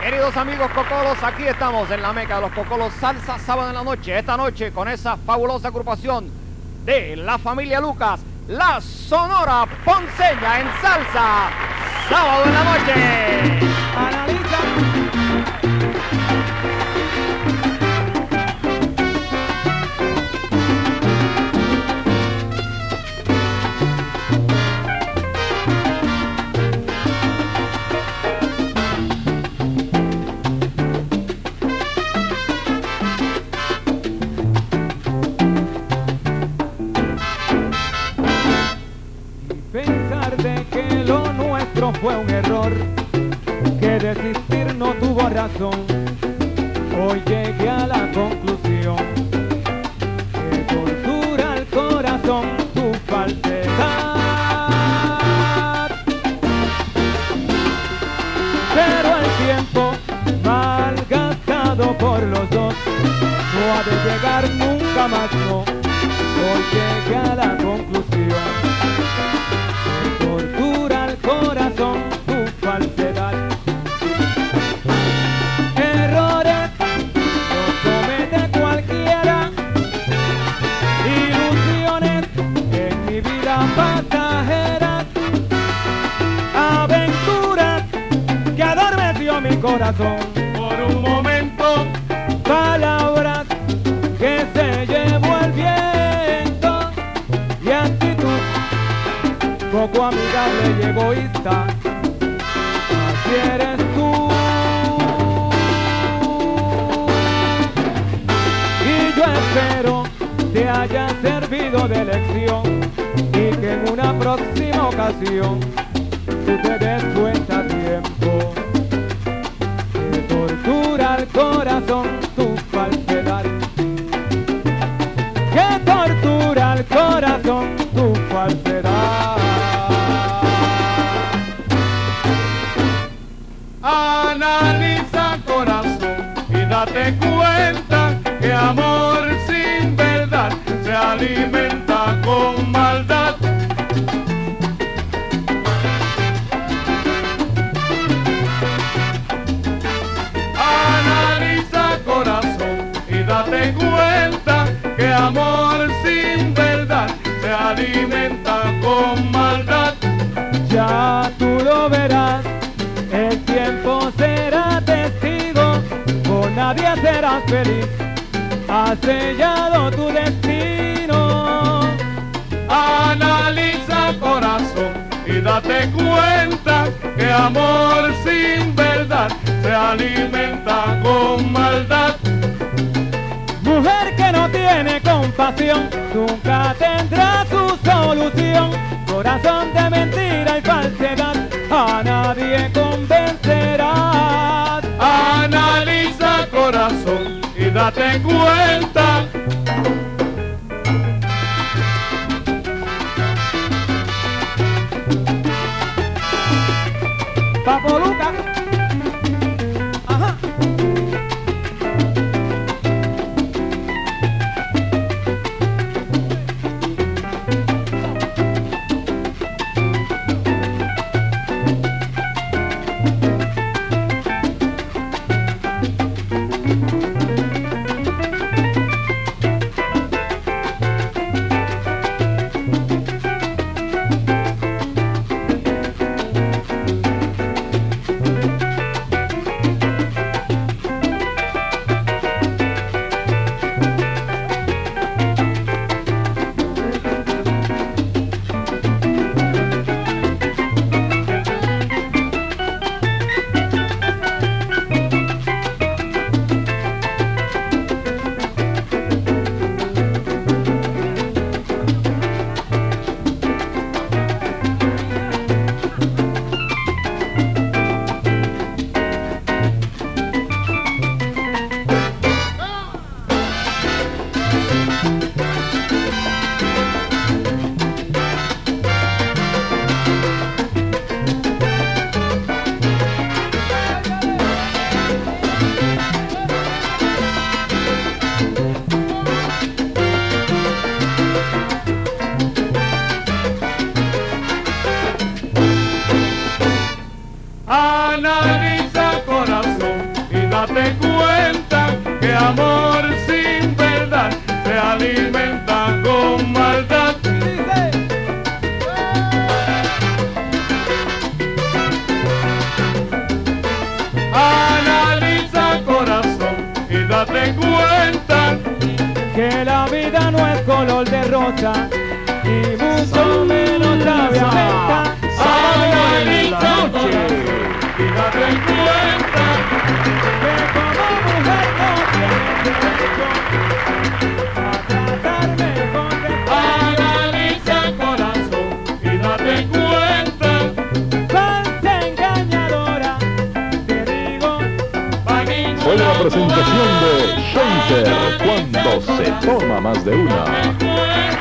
Queridos amigos cocolos, aquí estamos en la meca de los cocolos salsa sábado en la noche. Esta noche con esa fabulosa agrupación de la familia Lucas, la Sonora Ponceña en salsa sábado en la noche. Analiza. Pensar de que lo nuestro fue un error, que desistir no tuvo razón. Hoy llegué a la conclusión que tortura al corazón tu falsedad. Pero el tiempo malgastado por los dos no ha de llegar nunca más, no. Hoy llegué a la conclusión que tortura al corazón tu falsedad. Errores los comete cualquiera, ilusiones en mi vida pasajeras, aventuras que adormeció mi corazón por un momento, palabras que se llevó el viento y actitud poco amigable y egoísta. Así eres tú. Y yo espero te haya servido de lección y que en una próxima ocasión tú te des cuenta a tiempo que tortura al corazón tu falsedad. Que tortura al corazón tu falsedad. Analiza, corazón, y date cuenta que amor sin verdad se alimenta con maldad. Analiza, corazón, y date cuenta que amor sin verdad se alimenta con maldad. Ya tú lo verás, el tiempo será testigo, con nadie serás feliz, has sellado tu destino. Analiza, corazón, y date cuenta que amor sin verdad se alimenta con maldad. Mujer que no tiene compasión, nunca tendrá su solución. Corazón de mentira y falsedad, a nadie convencerás. Analiza, corazón, y date cuenta. Papo Lucas. Ajá. amor sin verdad se alimenta con maldad. Analiza, corazón, y date cuenta que la vida no es color de rosa y mucho menos sabe a menta. Analiza, corazón, y date cuenta Que como mujer no tienes derecho a tratarme con respeto. Analiza, corazón, y date cuenta. Falsa engañadora, te digo. Fue la presentación de Shaker, cuando se toma más de una.